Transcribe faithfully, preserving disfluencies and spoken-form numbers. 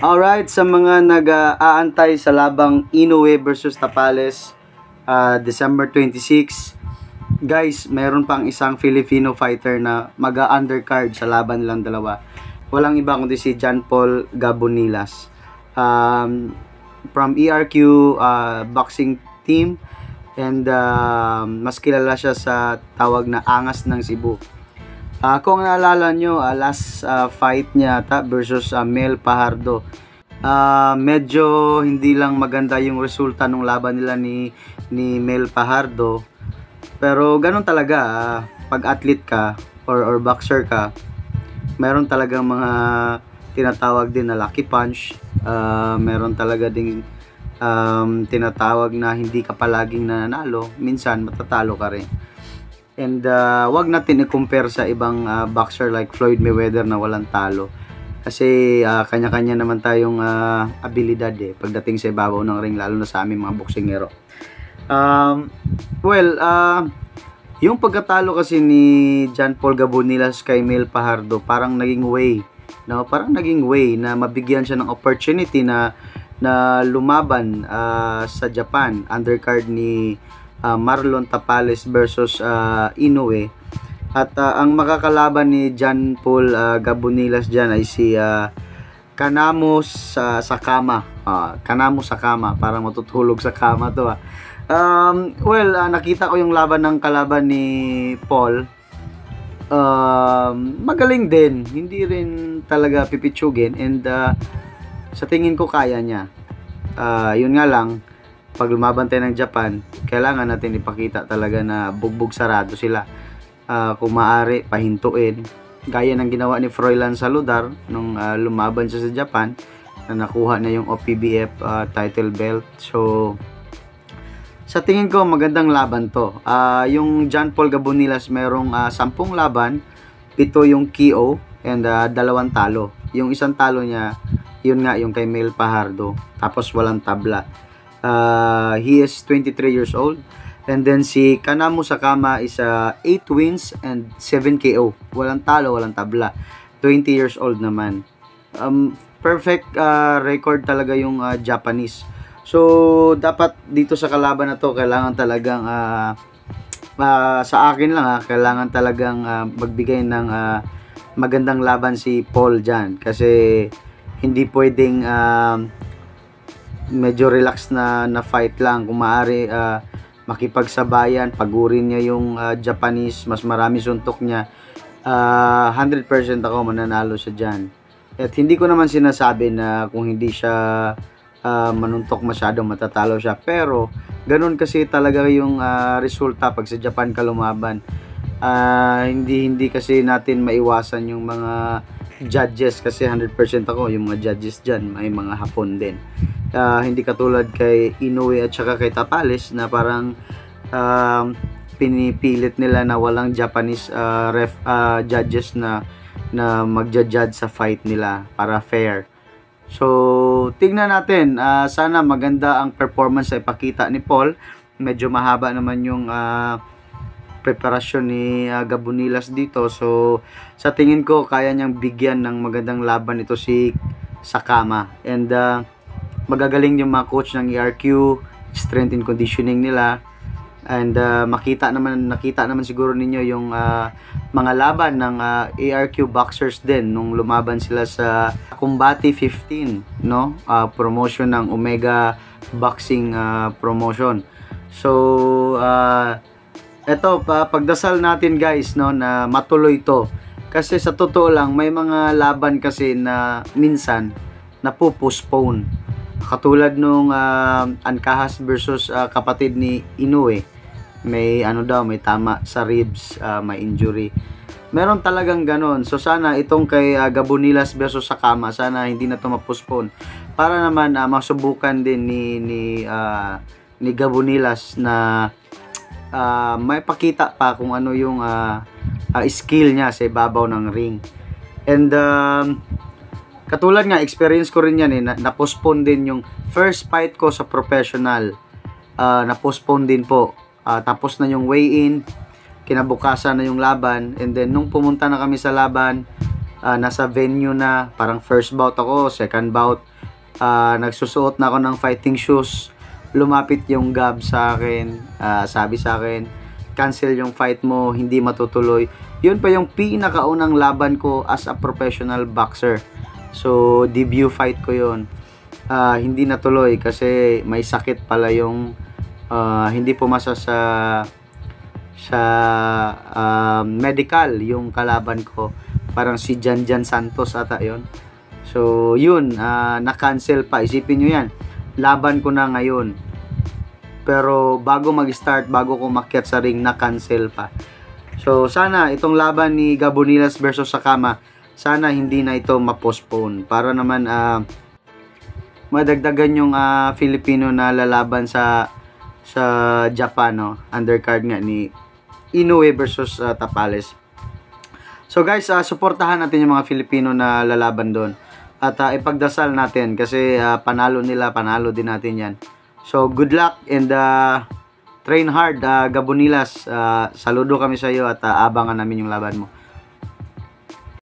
Alright, sa mga nag-aantay sa labang Inoue versus Tapales, uh, December twenty-six, guys, meron pang isang Filipino fighter na mag-undercard sa laban nilang dalawa. Walang iba kundi si John Paul Gabonilas. Um, from E R Q uh, boxing team, and uh, mas kilala siya sa tawag na Angas ng Cebu. Uh, kung naalala nyo, uh, last uh, fight niya ata versus uh, Mel Pajardo, uh, medyo hindi lang maganda yung resulta ng laban nila ni, ni Mel Pajardo. Pero ganun talaga, uh, pag athlete ka or, or boxer ka, meron talaga mga tinatawag din na lucky punch. Uh, meron talaga din um, tinatawag na hindi ka palaging nananalo. Minsan matatalo ka rin. And uh, wag natin i-compare sa ibang uh, boxer like Floyd Mayweather na walang talo. Kasi uh, kanya-kanya naman tayong uh, abilidad eh, pagdating sa ibabaw ng ring, lalo na sa aming mga boksingero. Um, well, uh, yung pagkatalo kasi ni John Paul Gabonilas kay Mel Pajardo, parang naging way, no? Parang naging way na mabigyan siya ng opportunity na na lumaban uh, sa Japan, undercard ni Uh, Marlon Tapales versus uh, Inoue. At uh, ang makakalaban ni John Paul uh, Gabonilas dyan ay si uh, Kanamo sa Sakama. Uh, Kanamo Sakama, parang matutulog sa kama to. Uh. Um, well, uh, nakita ko yung laban ng kalaban ni Paul. Uh, magaling din, hindi rin talaga pipitsugin, and uh, sa tingin ko kaya niya. Uh, yun nga lang, pag lumaban tayo ng Japan, kailangan natin ipakita talaga na bugbog sarado sila. Uh, kung maaari, pahintuin. Gaya ng ginawa ni Froilan Saludar nung uh, lumaban siya sa Japan, na nakuha na yung O P B F uh, title belt. So, sa tingin ko, magandang laban to. Uh, yung John Paul Gabonilas, merong uh, sampung laban, pito yung K O, and uh, dalawang talo. Yung isang talo niya, yun nga, yung kay Mel Pajardo. Tapos walang tabla. Uh, he is twenty-three years old, and then si Kanamo Sakama is uh, eight wins and seven K O, walang talo, walang tabla, twenty years old naman. Um, perfect uh, record talaga yung uh, Japanese. So dapat dito sa kalaban na to, kailangan talagang uh, uh, sa akin lang ha, kailangan talagang uh, magbigay ng uh, magandang laban si Paul dyan, kasi hindi pwedeng uh, medyo relax na na fight lang. Kung maaari, uh, makipagsabayan, pagurin niya yung uh, Japanese, mas marami suntok niya, uh, one hundred percent ako mananalo siya dyan. At hindi ko naman sinasabi na kung hindi siya uh, manuntok masyado, matatalo siya, pero ganun kasi talaga yung uh, resulta pag sa Japan ka lumaban. Uh, hindi hindi kasi natin maiwasan yung mga judges, kasi one hundred percent ako, yung mga judges dyan may mga Hapon din. Uh, hindi katulad kay Inoue at saka kay Tapales na parang uh, pinipilit nila na walang Japanese uh, ref, uh, judges na na magja-judge sa fight nila para fair. So tingnan natin, uh, sana maganda ang performance na ipakita ni Paul. Medyo mahaba naman yung uh, preparasyon ni uh, Gabonilas dito, so sa tingin ko kaya niyang bigyan ng magandang laban ito si Sakama. And uh, magagaling yung mga coach ng E R Q, strength and conditioning nila, and uh, makita naman nakita naman siguro ninyo yung uh, mga laban ng uh, E R Q boxers din nung lumaban sila sa Combate fifteen, no? Uh, promotion ng Omega Boxing uh, promotion. So uh, eto pa, pagdasal natin guys, no, na matuloy to, kasi sa totoo lang may mga laban kasi na minsan napo-postpone. Katulad nung uh, Ancahas versus uh, kapatid ni Inoue, may ano daw, may tama sa ribs, uh, may injury. Meron talagang ganon. So sana itong kay uh, Gabonilas versus Sakama, sana hindi na to ma-postpone, para naman uh, masubukan din ni ni, uh, ni Gabonilas na uh, may pakita pa kung ano yung uh, uh, skill niya sa ibabaw ng ring. And um, katulad nga, experience ko rin yan eh, na, na-postpone din yung first fight ko sa professional. Uh, na-postpone din po. Uh, tapos na yung weigh-in, kinabukasan na yung laban, and then nung pumunta na kami sa laban, uh, nasa venue na, parang first bout ako, second bout, uh, nagsusuot na ako ng fighting shoes. Lumapit yung Gab sa akin, uh, sabi sa akin, cancel yung fight mo, hindi matutuloy. Yun pa yung pinakaunang laban ko as a professional boxer. So, debut fight ko yun. Uh, hindi natuloy kasi may sakit pala yung uh, hindi pumasa sa sa uh, medical yung kalaban ko. Parang si Jan Jan Santos ata yun. So, yun, uh, na-cancel pa. Isipin nyo yan, laban ko na ngayon. Pero bago mag-start, bago ko makyat sa ring, na-cancel pa. So, sana itong laban ni Gabonilas versus Sakama, sana hindi na ito ma-postpone. Para naman, uh, madagdagan yung uh, Filipino na lalaban sa sa Japan, no? Undercard nga ni Inoue versus uh, Tapales. So guys, uh, suportahan natin yung mga Filipino na lalaban doon. At uh, ipagdasal natin kasi uh, panalo nila, panalo din natin yan. So good luck and uh, train hard, uh, Gabonilas. Uh, saludo kami sa iyo at uh, abangan namin yung laban mo.